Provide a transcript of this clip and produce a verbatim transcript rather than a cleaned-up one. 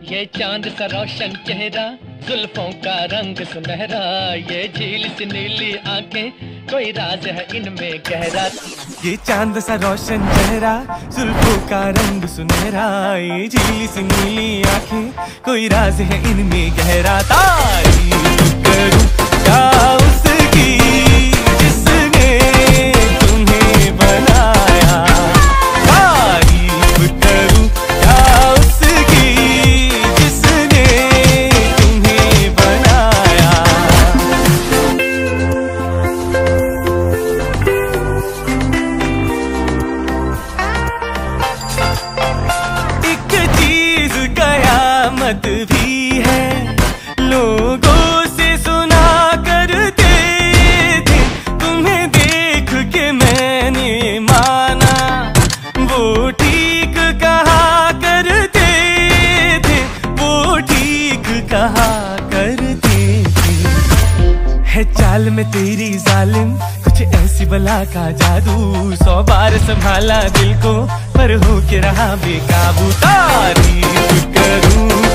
ये चांद सा रोशन चेहरा, जुल्फों का रंग सुनहरा, ये झील सी नीली आंखें, कोई राज है इनमें गहरा। ये चांद सा रोशन चेहरा, जुल्फों का रंग सुनहरा, ये झील सी नीली आंखें, कोई राज है इनमें गहरा। तारीफ करूं क्या उसकी जिसने तुम्हें बनाया, तारीफ करूं क्या उसकी जिसने तुम्हें बनाया। एक चीज कयामत भी है, लोगों से सुना करते थे, तुम्हें देख के मैंने माना, वो ठीक कहा करते थे, वो ठीक कहा करते थे। है चाल में तेरी जालिम, कुछ ऐसी बला का जादू, सौ बार संभाला दिल को पर हो के रहा बेकाबू। तारीफ करूं